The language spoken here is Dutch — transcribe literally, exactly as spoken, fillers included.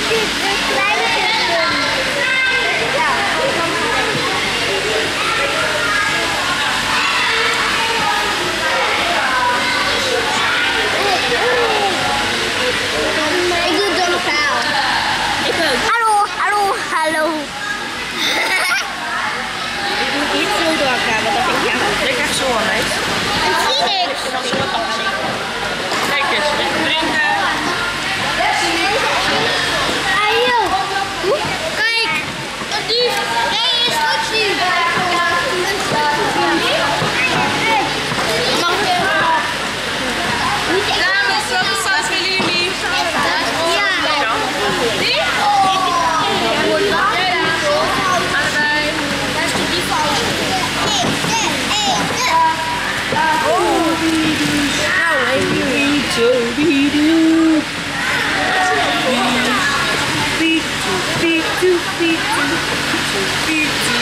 dit een kleine kinderen. Ja. Ik doe het door elkaar. Ik ook. Hallo, hallo, hallo. Ik doe het niet veel door elkaar, want dan denk ik, ja, ik krijg zo aan mij. Ik zie niks. En dan zo wat afzien. Kijk eens, even drinken. Ayo. Kijk. Een dief. Nee, een instructie. Dames, welke saus willen jullie? Ja. Die? Allebei. Beat, beat, beat, beat, beat, beat,